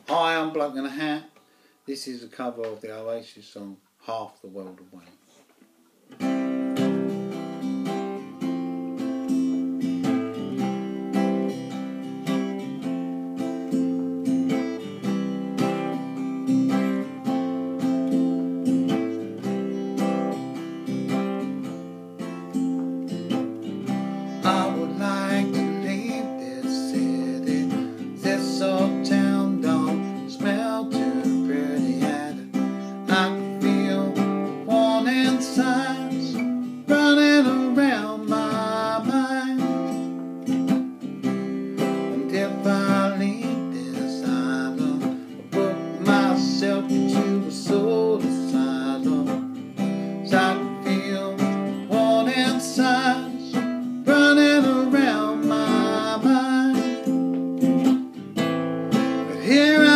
Hi, I'm Bloke in a Hat. This is a cover of the Oasis song Half the World Away. I would like to leave this city. This old town don't smell too pretty yet. I can feel warning signs running around my mind. And if I leave this island, I'll book myself into a soul asylum. So I can feel warning signs running around my mind. But here